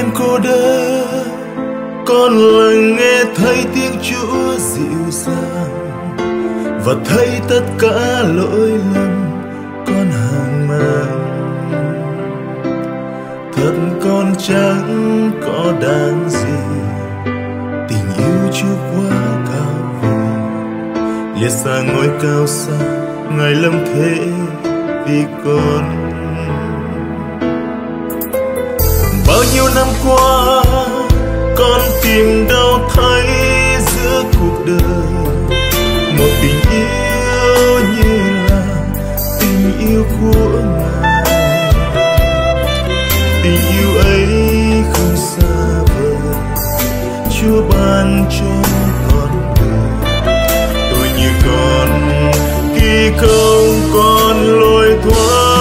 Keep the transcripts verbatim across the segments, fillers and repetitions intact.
đêm cô đơn, con lắng nghe thấy tiếng Chúa dịu dàng và thấy tất cả lỗi lầm con hàng mang. Thật con chẳng có đáng gì, tình yêu Chúa quá cao vời, liệt xa ngôi cao xa Ngài lâm thế vì con. Bao nhiêu năm qua con tìm đâu thấy giữa cuộc đời một tình yêu như là tình yêu của Ngài. Tình yêu ấy không xa vời, Chúa ban cho con đời. Tôi như con khi không còn lối thoát.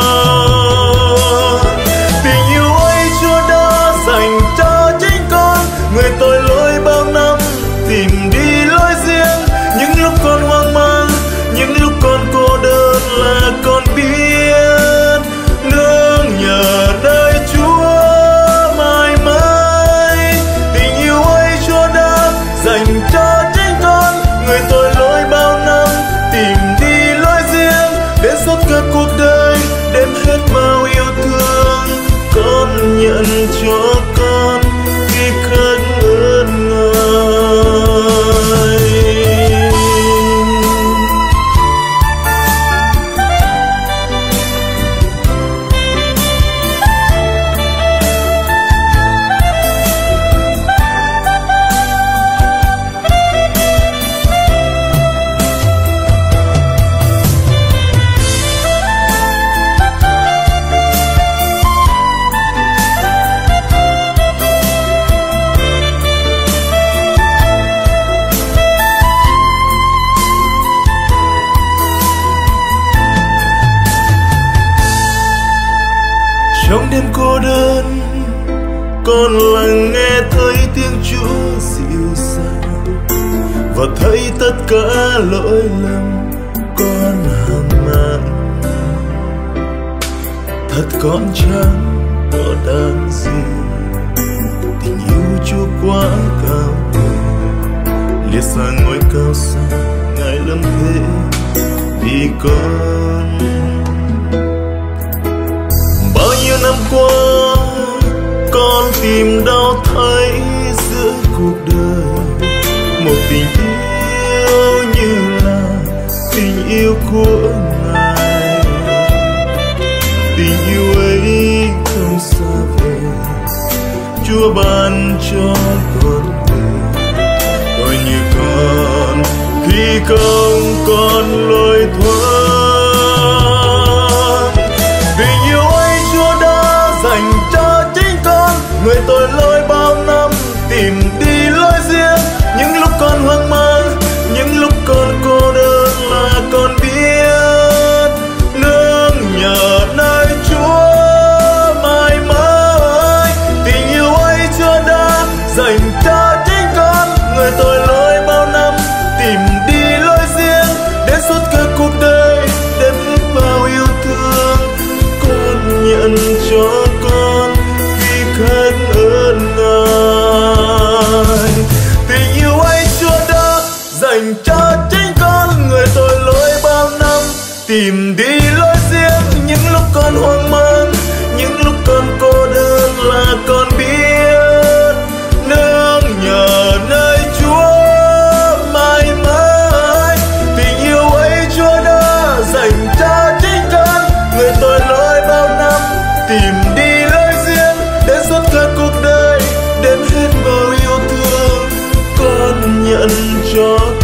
Người tội lỗi bao năm tìm đi lối riêng, những lúc con hoang mang, những lúc con cô đơn là con biết nương nhờ nơi Chúa mãi mãi. Tình yêu ấy Chúa đã dành cho chính con. Người tội lỗi bao năm tìm đi lối riêng, đến suốt cả cuộc đời đem hết bao yêu thương con nhận cho con khi khấn ơn Ngài. Trong đêm cô đơn, con lắng nghe thấy tiếng Chúa dịu dàng và thấy tất cả lỗi lầm con hàng mang. Thật con chẳng có đáng gì, tình yêu Chúa quá cao vời, liệt xa ngôi cao xa Ngài lâm thế vì con. Bao nhiêu năm qua con tìm đâu thấy giữa cuộc đời một tình yêu như là tình yêu của Ngài. Tình yêu ấy không xa vời, Chúa ban cho con người. Tôi như con khi không còn lối thoát. Tình yêu ấy Chúa đã dành cho chính con. Người tội lỗi bao năm tìm đi lối riêng, những lúc con hoang mang, những lúc con cô đơn là con biết nương nhờ nơi Chúa mãi mãi. Tình yêu ấy Chúa đã dành cho chính con. Người tội lỗi bao năm tìm đi lối riêng, đến suốt cả cuộc đời đem hết bao yêu thương con nhận cho con vì khấn ơn Ngài. Tình yêu ấy Chúa đã dành cho chính con. Người tội lỗi bao năm tìm đi lối riêng, những lúc con hoang mang, những lúc con cô đơn là con biết nương nhờ nơi Chúa mãi mãi. Tình yêu ấy Chúa đã dành cho chính con. Người tội lỗi bao năm tìm đi lối riêng, đến suốt cả cuộc đời đem hết bao yêu thương con nhận cho